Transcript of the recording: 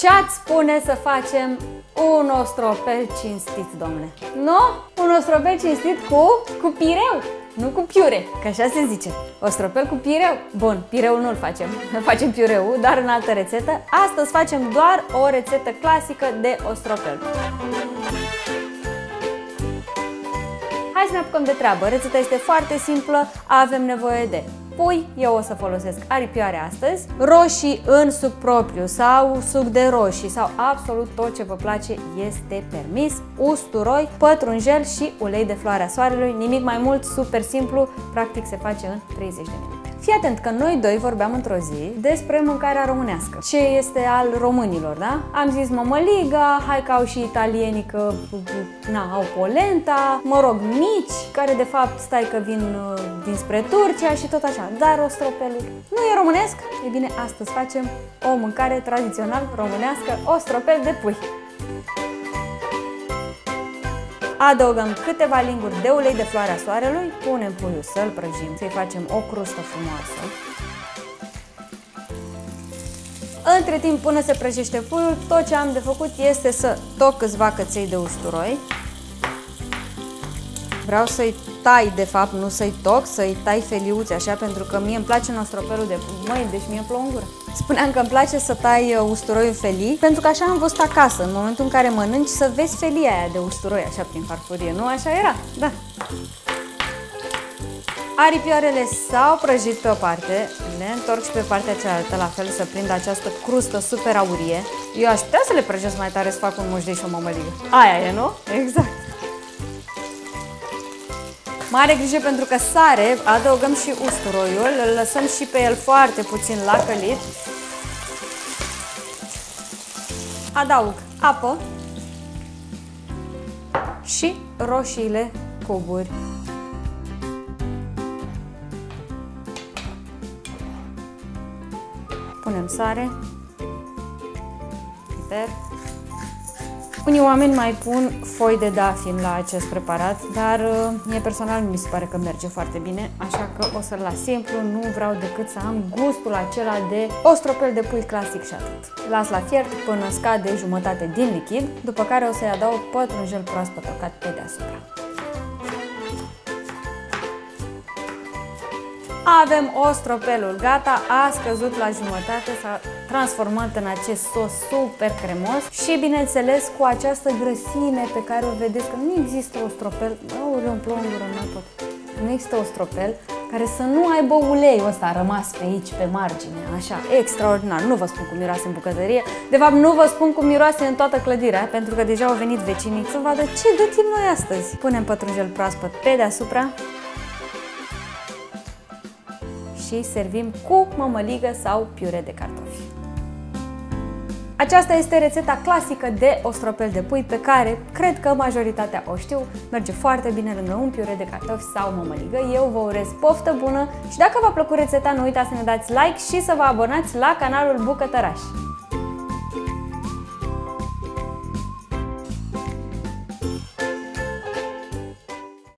Ce-ați spune să facem un ostropel cinstit, domnule? Nu? Un ostropel cinstit cu pireu, nu cu piure, că așa se zice. Ostropel cu pireu. Bun, pireul nu-l facem, facem piureul, dar în altă rețetă. Astăzi facem doar o rețetă clasică de ostropel. Hai să ne apucăm de treabă. Rețeta este foarte simplă, avem nevoie de pui, eu o să folosesc aripioare astăzi, roșii în suc propriu sau suc de roșii sau absolut tot ce vă place este permis, usturoi, pătrunjel și ulei de floarea soarelui, nimic mai mult, super simplu, practic se face în 30 de minute. Fii atent că noi doi vorbeam într-o zi despre mâncarea românească, ce este al românilor, da? Am zis mămăliga, hai că au și italienii că au polenta, mă rog, mici, care de fapt stai că vin dinspre Turcia și tot așa, dar ostropelul nu e românesc? E bine, astăzi facem o mâncare tradițional românească, ostropel de pui. Adăugăm câteva linguri de ulei de floarea soarelui, punem puiul să-l prăjim, să-i facem o crustă frumoasă. Între timp, până se prăjește puiul, tot ce am de făcut este să toc câțiva căței de usturoi. Vreau să-i tai, de fapt, nu să-i toc, să-i tai feliuțe, așa, pentru că mie îmi place nostropelul de pui. Măi, deci mie îmi plouă în gură. Spuneam că îmi place să tai usturoiul în felii, pentru că așa am văzut acasă, în momentul în care mănânci, să vezi felia aia de usturoi, așa, prin farfurie, nu? Așa era? Da. Aripioarele s-au prăjit pe o parte, le întorc și pe partea cealaltă, la fel, să prind această crustă super aurie. Eu aș putea să le prăjesc mai tare, să fac un mușdei și o mămăligă. Aia e, nu? Exact. Mare grijă pentru că sare, adăugăm și usturoiul, îl lăsăm și pe el foarte puțin la călit. Adaug apă și roșiile cuburi. Punem sare, piper. Unii oameni mai pun foi de dafin la acest preparat, dar mie personal mi se pare că merge foarte bine, așa că o să-l las simplu, nu vreau decât să am gustul acela de ostropel de pui clasic și atât. Las la fiert până scade jumătate din lichid, după care o să-i adaug pătrunjel proaspăt tocat pe deasupra. Avem ostropelul gata, a scăzut la jumătate, s-a transformat în acest sos super cremos și bineînțeles cu această grăsime pe care o vedeți că nu există ostropel, îmi plouă în gură, nu există ostropel care să nu aibă uleiul ăsta rămas pe aici, pe margine, așa, extraordinar. Nu vă spun cum miroase în bucătărie, de fapt nu vă spun cum miroase în toată clădirea, pentru că deja au venit vecinii să vadă ce gătim noi astăzi. Punem pătrunjel proaspăt pe deasupra și servim cu mămăligă sau piure de cartofi. Aceasta este rețeta clasică de ostropel de pui pe care cred că majoritatea o știu. Merge foarte bine lângă un piure de cartofi sau mămăligă. Eu vă urez poftă bună și dacă v-a plăcut rețeta, nu uitați să ne dați like și să vă abonați la canalul Bucătăraș.